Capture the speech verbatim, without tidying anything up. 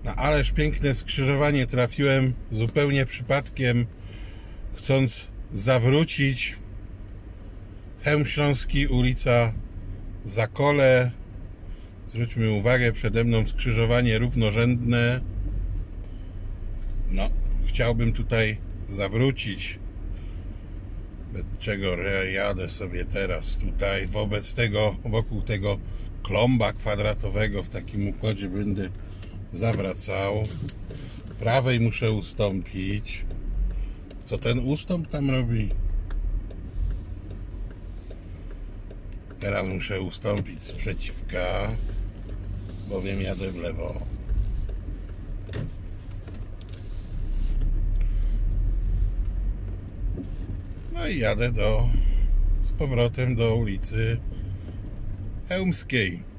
No ależ piękne skrzyżowanie trafiłem zupełnie przypadkiem, chcąc zawrócić. Chełm Śląski, ulica Zakole. Zwróćmy uwagę, przede mną skrzyżowanie równorzędne. No, chciałbym tutaj zawrócić. Bez czego jadę sobie teraz tutaj wobec tego, wokół tego klomba kwadratowego w takim układzie będę zawracał. Prawej muszę ustąpić. Co ten ustąp tam robi? Teraz muszę ustąpić sprzeciwka, bowiem jadę w lewo. No i jadę do, z powrotem do ulicy Chełmskiej.